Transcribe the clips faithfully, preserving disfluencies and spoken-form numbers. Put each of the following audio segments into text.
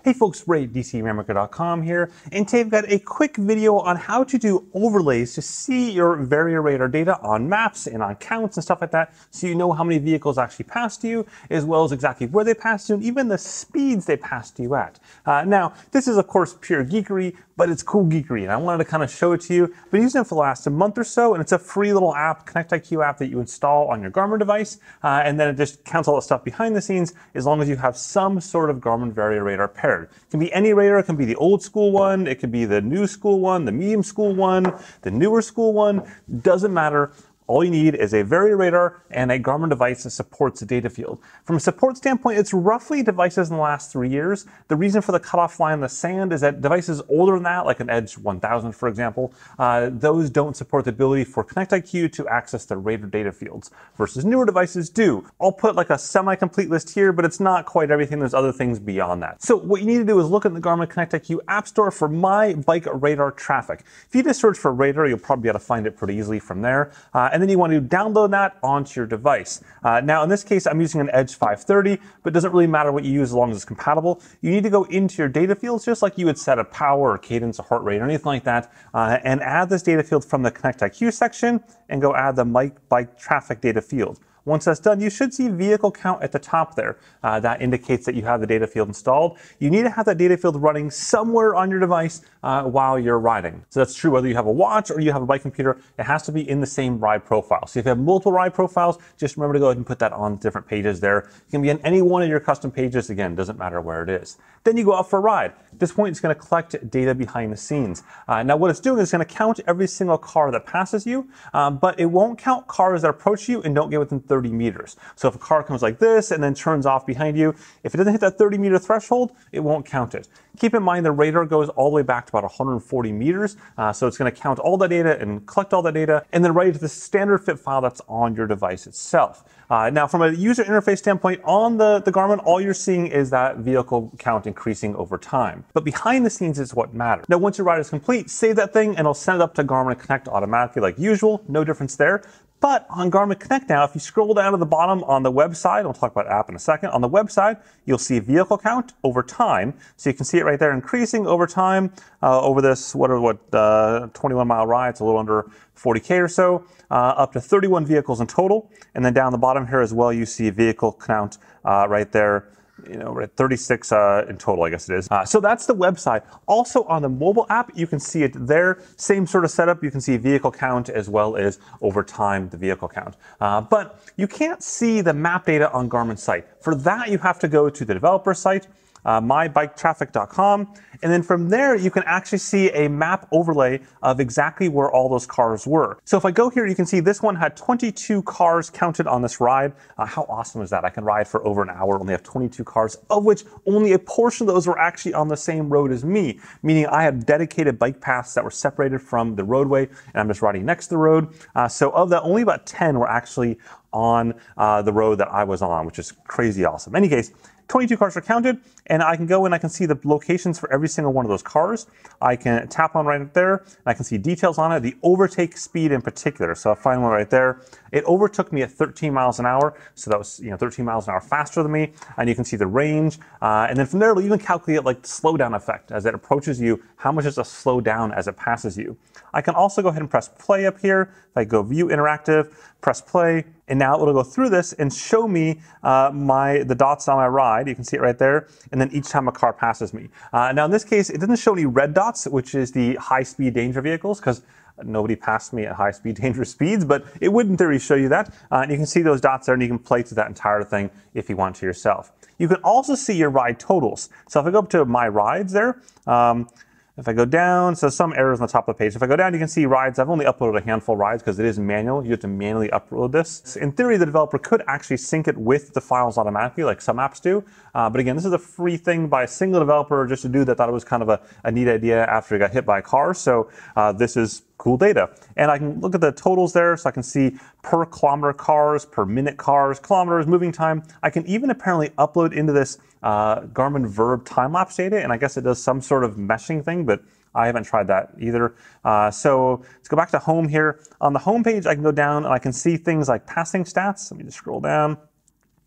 Hey folks, Ray D C Rammaker dot com here, and today I've got a quick video on how to do overlays to see your VariRadar data on maps and on counts and stuff like that, so you know how many vehicles actually passed you, as well as exactly where they passed you, and even the speeds they passed you at. Uh, now, this is of course pure geekery, but it's cool geekery, and I wanted to kind of show it to you. I've been using it for the last month or so, and it's a free little app, Connect I Q app, that you install on your Garmin device, uh, and then it just counts all the stuff behind the scenes, as long as you have some sort of Garmin VariRadar paired. It can be any radar. It can be the old school one, it could be the new school one, the medium school one, the newer school one, doesn't matter. All you need is a VariRadar and a Garmin device that supports the data field. From a support standpoint, it's roughly devices in the last three years. The reason for the cutoff line in the sand is that devices older than that, like an Edge one thousand, for example, uh, those don't support the ability for Connect I Q to access the radar data fields, versus newer devices do. I'll put like a semi-complete list here, but it's not quite everything. There's other things beyond that. So what you need to do is look at the Garmin Connect I Q App Store for My Bike Radar Traffic. If you just search for radar, you'll probably be able to find it pretty easily from there. Uh, and then you want to download that onto your device. Uh, now, in this case, I'm using an Edge five thirty, but it doesn't really matter what you use as long as it's compatible. You need to go into your data fields, just like you would set a power or cadence or heart rate or anything like that, uh, and add this data field from the Connect I Q section, and go add the My Bike Traffic data field. Once that's done, you should see vehicle count at the top there. Uh, that indicates that you have the data field installed. You need to have that data field running somewhere on your device uh, while you're riding. So that's true whether you have a watch or you have a bike computer. It has to be in the same ride profile. So if you have multiple ride profiles, just remember to go ahead and put that on different pages there. It can be on any one of your custom pages. Again, doesn't matter where it is. Then you go out for a ride. At this point, it's going to collect data behind the scenes. Uh, now, what it's doing is going to count every single car that passes you, um, but it won't count cars that approach you and don't get within thirty meters. So if a car comes like this and then turns off behind you, if it doesn't hit that thirty meter threshold, it won't count it. Keep in mind the radar goes all the way back to about one hundred forty meters, uh, so it's going to count all the data and collect all the data and then write it to the standard fit file that's on your device itself. Uh, now, from a user interface standpoint, on the, the Garmin, all you're seeing is that vehicle count increasing over time. But behind the scenes is what matters. Now, once your ride is complete, save that thing and it'll send it up to Garmin Connect automatically like usual. No difference there. But on Garmin Connect now, if you scroll down to the bottom on the website, I'll talk about app in a second, on the website, you'll see vehicle count over time. So you can see it right there increasing over time uh, over this, what are what, uh, twenty-one mile ride, it's a little under forty K or so, uh, up to thirty-one vehicles in total. And then down the bottom here as well, you see vehicle count uh, right there. You know, we're at thirty-six uh, in total, I guess it is. Uh, so that's the website. Also on the mobile app, you can see it there. Same sort of setup. You can see vehicle count as well as over time the vehicle count. Uh, but you can't see the map data on Garmin's site. For that, you have to go to the developer site, Uh, my bike traffic dot com, and then from there you can actually see a map overlay of exactly where all those cars were. So if I go here, you can see this one had twenty-two cars counted on this ride. Uh, how awesome is that? I can ride for over an hour, only have twenty-two cars, of which only a portion of those were actually on the same road as me, meaning I had dedicated bike paths that were separated from the roadway, and I'm just riding next to the road. Uh, so of that, only about ten were actually on uh, the road that I was on, which is crazy awesome. In any case, twenty-two cars are counted, and I can go and I can see the locations for every single one of those cars. I can tap on right there, and I can see details on it, the overtake speed in particular. So I find one right there. It overtook me at thirteen miles an hour, so that was you know thirteen miles an hour faster than me, and you can see the range. Uh, and then from there, it'll even calculate like the slowdown effect as it approaches you, how much does it slow down as it passes you. I can also go ahead and press play up here. If I go view interactive, press play, and now it'll go through this and show me uh, my the dots on my ride. You can see it right there. And then each time a car passes me. Uh, now in this case, it doesn't show any red dots, which is the high-speed danger vehicles, because nobody passed me at high-speed dangerous speeds, but it would in theory show you that. Uh, and you can see those dots there, and you can play to that entire thing if you want to yourself. You can also see your ride totals. So if I go up to my rides there, um, if I go down, so some errors on the top of the page. If I go down, you can see rides. I've only uploaded a handful of rides because it is manual. You have to manually upload this. In theory, the developer could actually sync it with the files automatically, like some apps do. Uh, but again, this is a free thing by a single developer, just a dude that thought it was kind of a, a neat idea after he got hit by a car. So uh, this is cool data. And I can look at the totals there, so I can see per kilometer cars, per minute cars, kilometers, moving time. I can even apparently upload into this uh, Garmin Verb time-lapse data, and I guess it does some sort of meshing thing, but I haven't tried that either. Uh, so let's go back to home here. On the home page, I can go down and I can see things like passing stats. Let me just scroll down.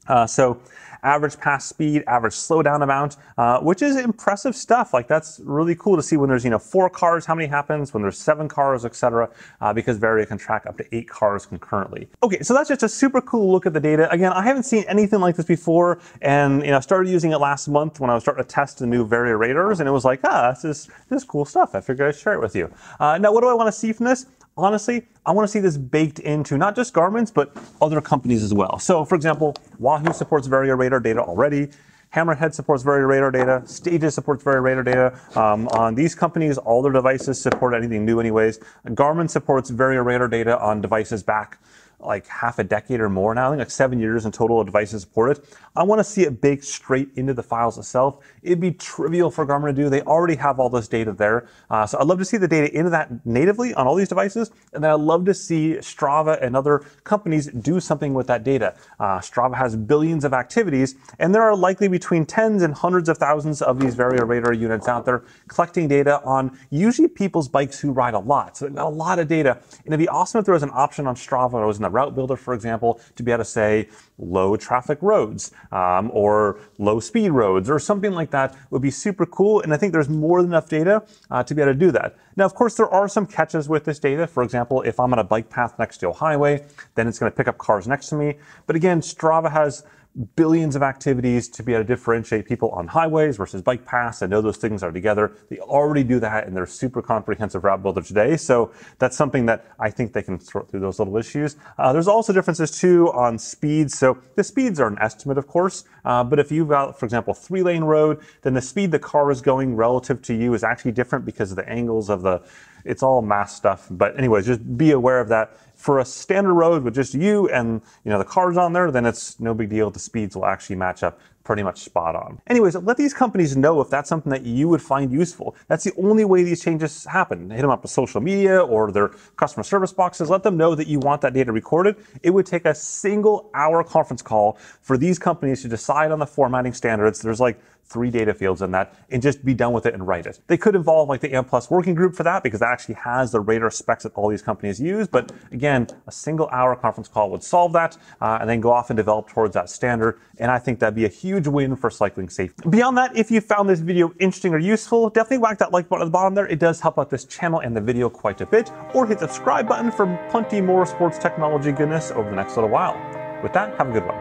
Uh, so average pass speed, average slowdown amount, uh, which is impressive stuff. Like that's really cool to see when there's, you know, four cars, how many happens, when there's seven cars, et cetera, uh, because Varia can track up to eight cars concurrently. Okay, so that's just a super cool look at the data. Again, I haven't seen anything like this before, and you know, I started using it last month when I was starting to test the new Varia radars, and it was like, ah, this is this is cool stuff. I figured I'd share it with you. Uh, now, what do I want to see from this? Honestly, I want to see this baked into not just Garmin's, but other companies as well. So, for example, Wahoo supports Varia radar data already. Hammerhead supports Varia radar data. Stages supports Varia radar data. Um, on these companies, all their devices support anything new anyways. Garmin supports Varia radar data on devices back like half a decade or more now. I think like seven years in total of devices supported. I want to see it baked straight into the files itself. It'd be trivial for Garmin to do. They already have all this data there. Uh, so I'd love to see the data into that natively on all these devices. And then I'd love to see Strava and other companies do something with that data. Uh, Strava has billions of activities, and there are likely between tens and hundreds of thousands of these Varia radar units out there collecting data on usually people's bikes who ride a lot. So they've got a lot of data. And it'd be awesome if there was an option on Strava or was in the route builder, for example, to be able to say low traffic roads um, or low speed roads or something like that would be super cool. And I think there's more than enough data uh, to be able to do that. Now, of course, there are some catches with this data. For example, if I'm on a bike path next to a highway, then it's going to pick up cars next to me. But again, Strava has billions of activities to be able to differentiate people on highways versus bike paths and know those things are together. They already do that in their super comprehensive route builder today. So that's something that I think they can sort through those little issues. Uh, there's also differences too on speeds. So the speeds are an estimate, of course, uh, but if you've got, for example, three lane road, then the speed the car is going relative to you is actually different because of the angles of the, it's all math stuff. But anyways, just be aware of that. For a standard road with just you and you know the cars on there, then it's no big deal. The speeds will actually match up pretty much spot on. Anyways, let these companies know if that's something that you would find useful. That's the only way these changes happen. Hit them up with social media or their customer service boxes. Let them know that you want that data recorded. It would take a single hour conference call for these companies to decide on the formatting standards. There's like three data fields in that, and just be done with it and write it. They could involve like the A M Plus working group for that because that actually has the radar specs that all these companies use. But again, a single hour conference call would solve that uh, and then go off and develop towards that standard. And I think that'd be a huge win for cycling safety. Beyond that, if you found this video interesting or useful, definitely whack that like button at the bottom there. It does help out this channel and the video quite a bit. Or hit the subscribe button for plenty more sports technology goodness over the next little while. With that, have a good one.